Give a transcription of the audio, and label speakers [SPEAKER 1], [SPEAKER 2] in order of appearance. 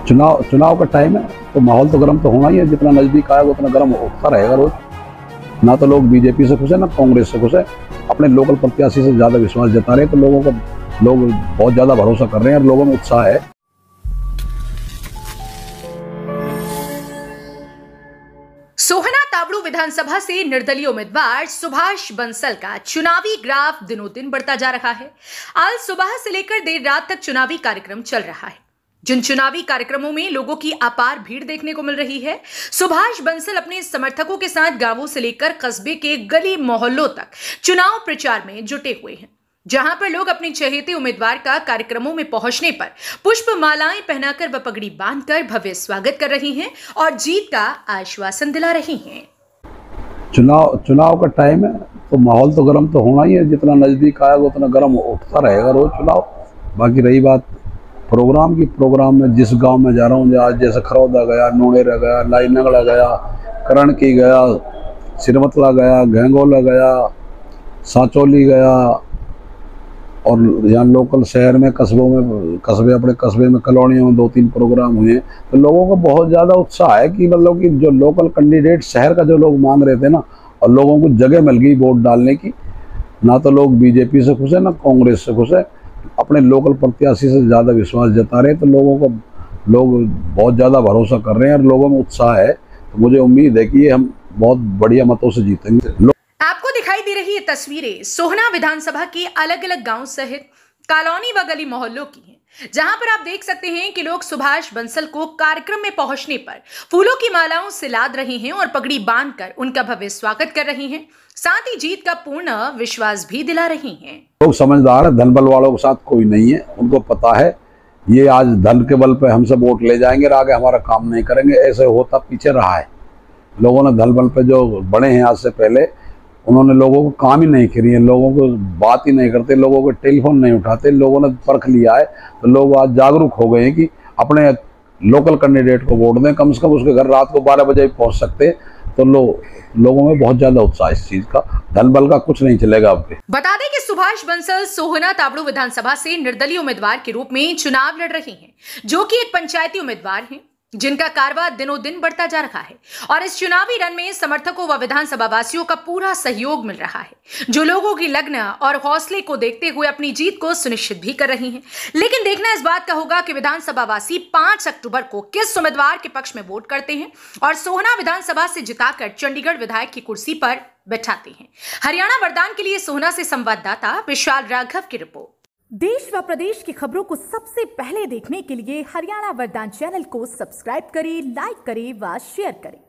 [SPEAKER 1] चुनाव चुनाव का टाइम है तो माहौल तो गर्म तो होना ही है। जितना नजदीक आएगा उतना गर्म होता रहेगा रोज। ना तो लोग बीजेपी से खुश है ना कांग्रेस से खुश है। अपने लोकल प्रत्याशी से ज्यादा विश्वास जता रहे हैं, तो लोग बहुत ज्यादा भरोसा कर रहे हैं और लोगों में उत्साह है।
[SPEAKER 2] सोहना तावड़ू विधानसभा से निर्दलीय उम्मीदवार सुभाष बंसल का चुनावी ग्राफ दिनों दिन बढ़ता जा रहा है। आज सुबह से लेकर देर रात तक चुनावी कार्यक्रम चल रहा है। जिन चुनावी कार्यक्रमों में लोगों की अपार भीड़ देखने को मिल रही है, सुभाष बंसल अपने समर्थकों के साथ गांवों से लेकर कस्बे के गली मोहल्लों तक चुनाव प्रचार में जुटे हुए हैं, जहां पर लोग अपने चहेते उम्मीदवार का कार्यक्रमों में पहुंचने पर पुष्प मालाएं पहनाकर व पगड़ी बांधकर भव्य स्वागत कर रही हैं और जीत का आश्वासन दिला रही हैं।
[SPEAKER 1] चुनाव का टाइम है तो माहौल तो गर्म तो होना ही है। जितना नजदीक आएगा उतना गर्म उठता रहेगा रोज चुनाव। बाकी रही बात प्रोग्राम की, प्रोग्राम में जिस गांव में जा रहा हूँ, आज जैसे खरौदा गया, नोनेरा गया, लाईनगड़ा गया, करण की गया, सिरमतला गया, घेंगोला गया, सांचौली गया, और यहाँ लोकल शहर में अपने कस्बे में कॉलोनियों में 2-3 प्रोग्राम हुए। तो लोगों को बहुत ज़्यादा उत्साह है कि मतलब कि जो लोकल कैंडिडेट शहर का जो लोग मांग रहे थे ना, और लोगों को जगह मिल गई वोट डालने की। ना तो लोग बीजेपी से खुश है ना कांग्रेस से खुश है। अपने लोकल प्रत्याशी से ज़्यादा विश्वास जता रहे हैं, तो लोग बहुत ज़्यादा भरोसा कर रहे हैं और लोगों में उत्साह है। तो मुझे उम्मीद है कि ये हम बहुत बढ़िया मतों से जीतेंगे।
[SPEAKER 2] आपको दिखाई दे रही ये तस्वीरें सोहना विधानसभा के अलग अलग गांव सहित कॉलोनी व गली मोहल्लों की हैं, जहां पर आप देख सकते हैं कि लोग सुभाष बंसल को कार्यक्रम में पहुंचने पर फूलों की मालाओं से लाद रहे हैं और पगड़ी बांधकर उनका भव्य स्वागत कर रहे हैं, साथ ही जीत का पूर्ण विश्वास भी दिला रही हैं।
[SPEAKER 1] लोग समझदार है, धन बल वालों के साथ कोई नहीं है। उनको पता है ये आज धन के बल पे हमसे वोट ले जाएंगे और आगे हमारा काम नहीं करेंगे। ऐसे होता पीछे रहा है। लोगों ने धन बल पे जो बड़े हैं आज से पहले, उन्होंने लोगों को काम ही नहीं किए, लोगों को बात ही नहीं करते, लोगों को टेलीफोन नहीं उठाते। लोगों ने परख लिया है, तो लोग आज जागरूक हो गए हैं कि अपने लोकल कैंडिडेट को वोट दें। कम से कम उसके घर रात को 12 बजे पहुंच सकते। तो लोगों में बहुत ज्यादा उत्साह इस चीज का। धन बल का कुछ नहीं चलेगा अब।
[SPEAKER 2] बता दें कि सुभाष बंसल सोहना तावड़ू विधानसभा से निर्दलीय उम्मीदवार के रूप में चुनाव लड़ रहे हैं, जो कि एक पंचायती उम्मीदवार हैं, जिनका कारवा दिनों दिन बढ़ता जा रहा है। और इस चुनावी रण में समर्थकों व विधानसभा वासियों का पूरा सहयोग मिल रहा है, जो लोगों की लगन और हौसले को देखते हुए अपनी जीत को सुनिश्चित भी कर रही हैं। लेकिन देखना इस बात का होगा कि विधानसभा वासी 5 अक्टूबर को किस उम्मीदवार के पक्ष में वोट करते हैं और सोहना विधानसभा से जिताकर चंडीगढ़ विधायक की कुर्सी पर बैठाते हैं। हरियाणा वरदान के लिए सोहना से संवाददाता विशाल राघव की रिपोर्ट।
[SPEAKER 3] देश व प्रदेश की खबरों को सबसे पहले देखने के लिए हरियाणा वरदान चैनल को सब्सक्राइब करें, लाइक करें व शेयर करें।